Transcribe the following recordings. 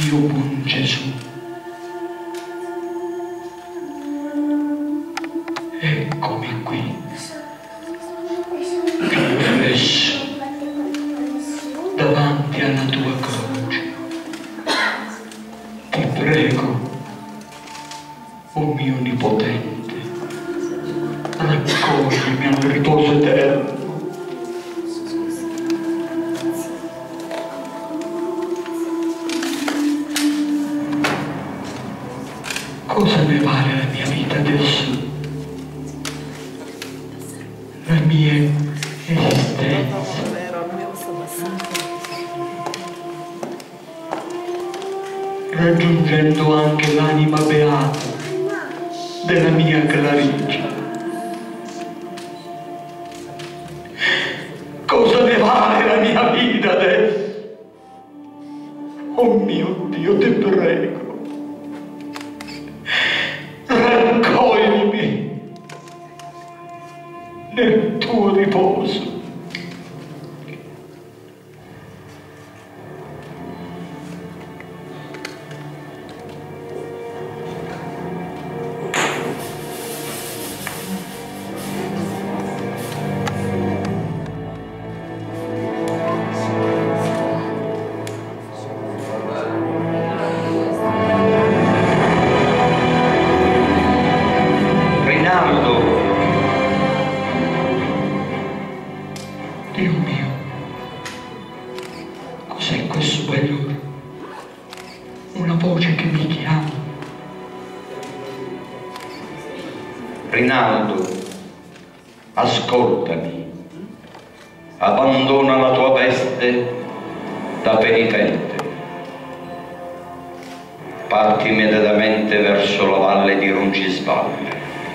mio buon Gesù. Eccomi qui, confesso davanti alla tua croce. Ti prego, o mio Onnipotente, raccoglimi al riposo eterno. Cosa ne vale la mia vita adesso? La mia esistenza? Raggiungendo anche l'anima beata della mia Clarice. Cosa ne vale la mia vita adesso? Oh mio Dio, ti prego, raccoglimi nel tuo riposo. Dio mio, cos'è questo bagliore? Una voce che mi chiama. Rinaldo, ascoltami. Abbandona la tua veste da penitente. Parti immediatamente verso la valle di Roncisvalle.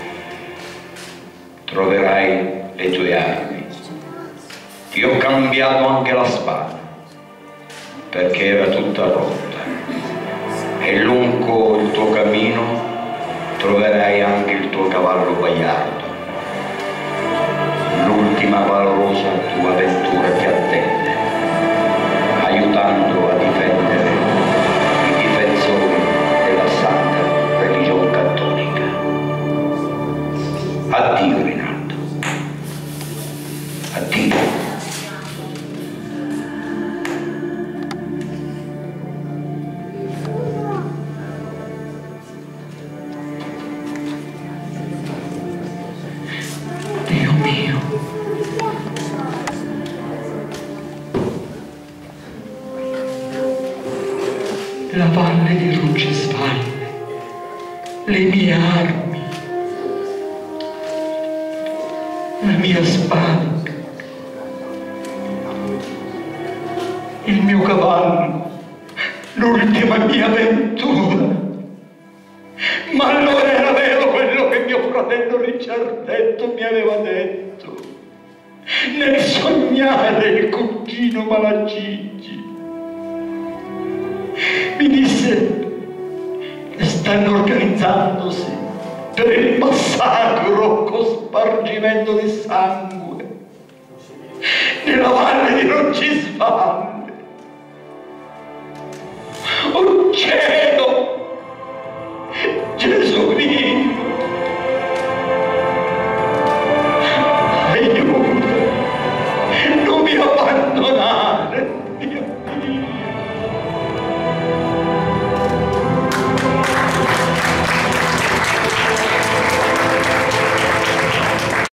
Troverai le tue armi. Ti ho cambiato anche la spada, perché era tutta rotta. E lungo il tuo cammino troverai anche il tuo cavallo Baiardo. L'ultima valorosa tua avventura ti attende, aiutando a difendere i difensori della santa religione cattolica. Addio, Rinaldo. Addio. Dio mio, la valle di Roncisvalle, le mie armi, la mia spada, il mio cavallo, l'ultima mia avventura. Ma allora era vero quello che mio fratello Ricciardetto mi aveva detto nel sognare il cugino Malagigi. Mi disse che stanno organizzandosi per il massacro con spargimento di sangue nella valle di Roncisvalle. Oh cielo! Gesù